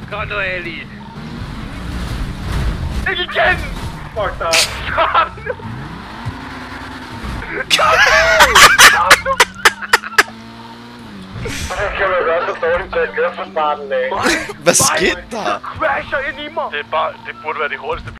Kom nu, Ali. Ikke igen! Fuck dig. Kom nu! Hvordan kan man være så dårligt til at køre fra starten af? Hvad skete der? Crasher ind i mig! Det burde være det hurtigste